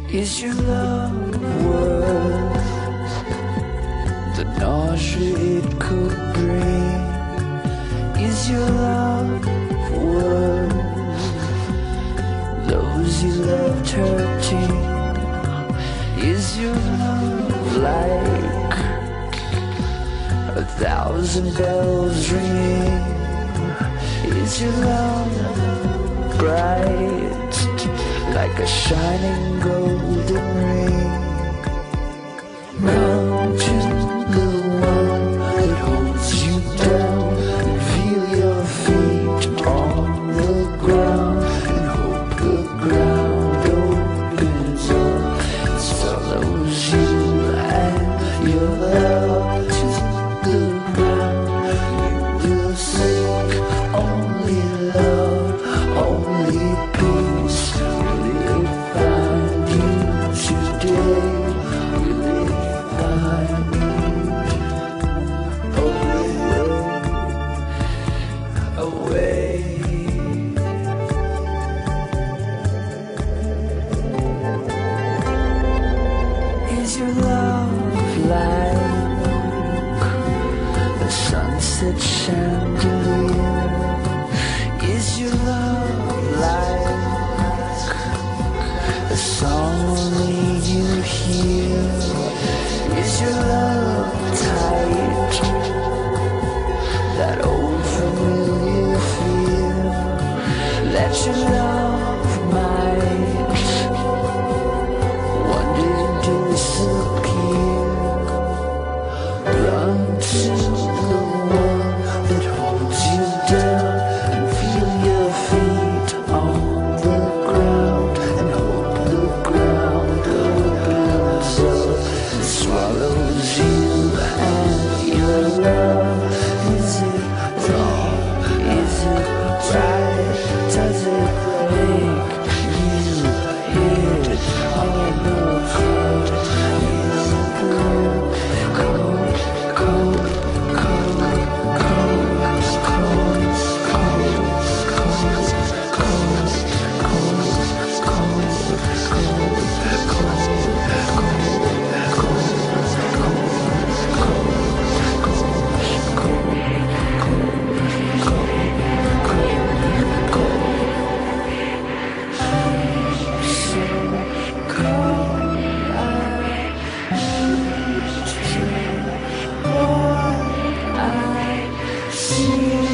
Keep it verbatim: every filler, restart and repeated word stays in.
Is your love worth the nausea it could bring? Is your love worth those you loved hurting? Is your love like a thousand bells ringing? Is your love bright like a shining golden ring? Mountain, the one that holds you down, and feel your feet on the ground, and hope the ground opens up and swallows you and your love to the ground. You will sink only love, only peace. Will it find you today? Will it find you away, away? Is your love like a sunset chandelier? Is your love like a song only you hear? Is your love tight, that old familiar fear that your love might one day disappear? Run to the one that holds you down, and feel your feet on the ground, and hope the ground opens up and swallows you and your love. Is it wrong? Is it right? Does it make you hit on the cold? Is it cold, cold, cold, cold, cold, cold, see